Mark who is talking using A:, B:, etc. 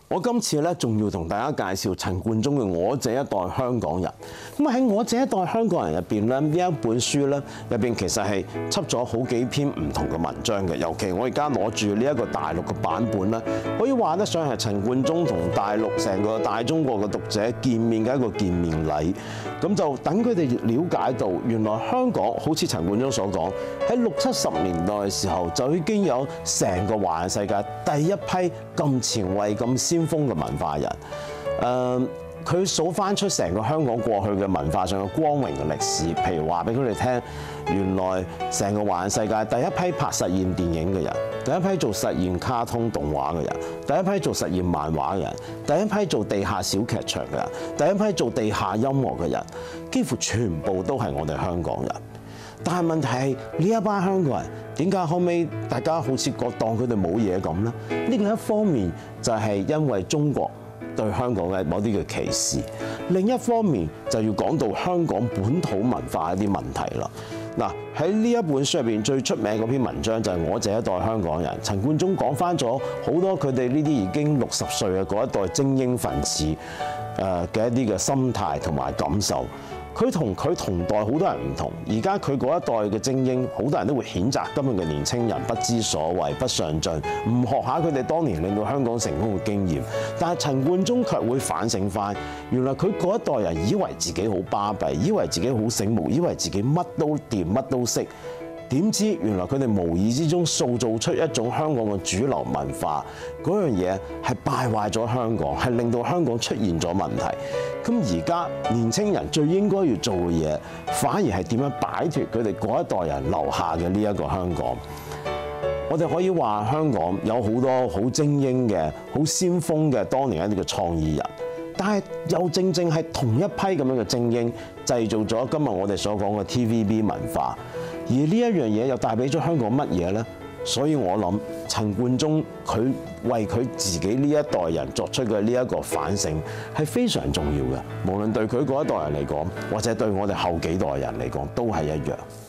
A: 我今次咧仲要同大家介紹陳冠中嘅《我這一代香港人》。咁喺《我這一代香港人》入邊咧，呢一本書咧入邊其實係輯咗好幾篇唔同嘅文章嘅。尤其我而家攞住呢一個大陸嘅版本咧，可以話得上係陳冠中同大陸成個大中國嘅讀者見面嘅一個見面禮。咁就等佢哋了解到，原來香港好似陳冠中所講，喺60、70年代嘅時候就已經有成個華人世界第一批咁前衛、咁先鋒嘅文化人。佢數翻出成個香港過去嘅文化上嘅光榮嘅歷史，譬如話俾佢哋聽，原來成個華人世界第一批拍實驗電影嘅人，第一批做實驗卡通動畫嘅人，第一批做實驗漫畫嘅人，第一批做地下小劇場嘅人，第一批做地下音樂嘅人，幾乎全部都係我哋香港人。但係問題係呢一班香港人點解後尾大家好似當佢哋冇嘢咁呢？呢個一方面就係因為中國對香港嘅某啲嘅歧視，另一方面就要講到香港本土文化一啲問題啦。嗱，喺呢一本書入邊最出名嗰篇文章就係我這一代香港人，陳冠中講翻咗好多佢哋呢啲已經60歲嘅嗰一代精英分子嘅一啲嘅心態同埋感受。佢同代好多人唔同，而家佢嗰一代嘅精英，好多人都會譴責今日嘅年青人不知所謂、不上進，唔學下佢哋當年令到香港成功嘅經驗。但係陳冠中卻會反省翻，原來佢嗰一代人以為自己好巴閉，以為自己好醒目，以為自己乜都掂、乜都識。點知原來佢哋無意之中塑造出一種香港嘅主流文化，嗰樣嘢係敗壞咗香港，係令到香港出現咗問題。咁而家年青人最應該要做嘅嘢，反而係點樣擺脫佢哋嗰一代人留下嘅呢一個香港。我哋可以話香港有好多好精英嘅、好先鋒嘅當年一啲嘅創意人，但係又正正係同一批咁樣嘅精英，製造咗今日我哋所講嘅 TVB 文化。而呢一樣嘢又帶俾咗香港乜嘢呢？所以我諗陳冠中佢為佢自己呢一代人作出嘅呢一個反省係非常重要嘅，無論對佢嗰一代人嚟講，或者對我哋後幾代人嚟講，都係一樣。